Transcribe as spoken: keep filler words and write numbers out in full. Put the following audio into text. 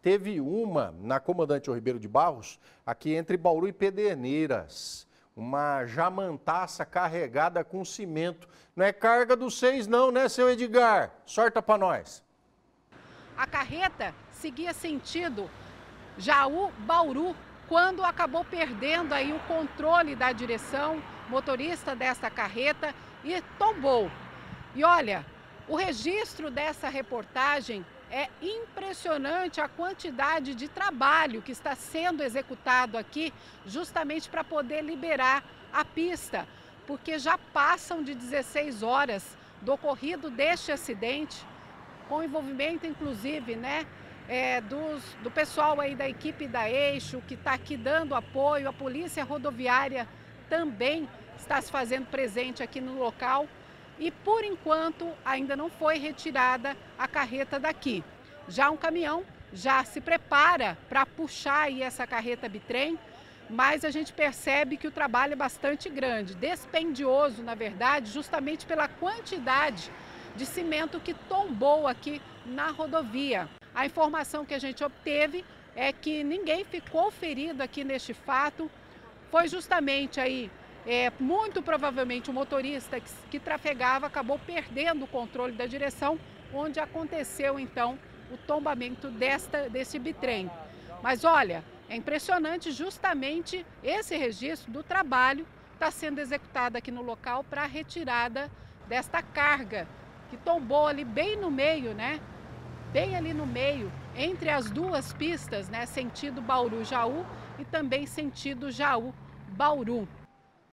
teve uma na Comandante Ribeiro de Barros, aqui entre Bauru e Pederneiras. Uma jamantaça carregada com cimento. Não é carga dos seis não, né, seu Edgar? Sorta para nós. A carreta seguia sentido Jaú-Bauru, quando acabou perdendo aí o controle da direção, motorista dessa carreta, e tombou. E olha, o registro dessa reportagem é impressionante, a quantidade de trabalho que está sendo executado aqui justamente para poder liberar a pista, porque já passam de dezesseis horas do ocorrido deste acidente, com envolvimento inclusive, né, é, dos, do pessoal aí da equipe da Eixo, que está aqui dando apoio, a Polícia Rodoviária também está se fazendo presente aqui no local. E, por enquanto, ainda não foi retirada a carreta daqui. Já um caminhão já se prepara para puxar aí essa carreta bitrem, mas a gente percebe que o trabalho é bastante grande, dispendioso, na verdade, justamente pela quantidade de cimento que tombou aqui na rodovia. A informação que a gente obteve é que ninguém ficou ferido aqui neste fato, foi justamente aí É, muito provavelmente o motorista que, que trafegava acabou perdendo o controle da direção, onde aconteceu então o tombamento desta, desse bitrem. Mas olha, é impressionante justamente esse registro do trabalho que está sendo executado aqui no local para a retirada desta carga, que tombou ali bem no meio, né? Bem ali no meio, entre as duas pistas, né? Sentido Bauru-Jaú e também sentido Jaú-Bauru.